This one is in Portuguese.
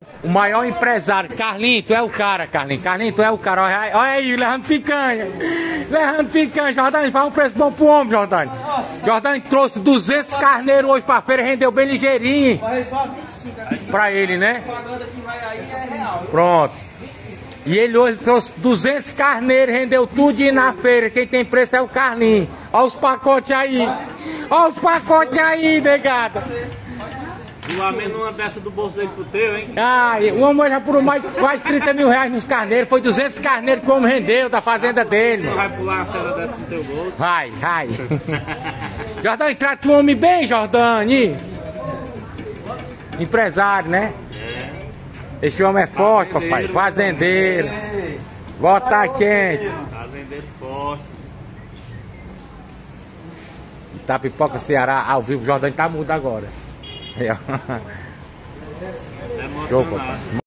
O maior empresário, Carlinhos, tu é o cara, Carlinhos. Carlinhos, tu é o cara. Olha aí, levando picanha. Levando picanha. Jordânia, faz um preço bom pro homem, Jordânia. Jordânia trouxe 200 carneiros hoje pra feira, rendeu bem ligeirinho. Pra ele, né? Pronto. E ele hoje trouxe 200 carneiros, rendeu tudo na feira. Quem tem preço é o Carlinhos. Olha os pacotes aí. Olha os pacotes aí, negada. Doar menos uma dessa do bolso dele pro teu, hein? Ah, o homem já por mais quase 30 mil reais nos carneiros. Foi 200 carneiros que o homem rendeu da fazenda dele. Não vai pular a cena dessa no teu bolso? Vai, vai. Jordânia, trata o homem bem, Jordânia. Empresário, né? Esse homem é forte, papai. Fazendeiro. Bota quente. Fazendeiro forte. Itapipoca, Ceará, ao vivo. Jordânia tá mudo agora. É emocionado.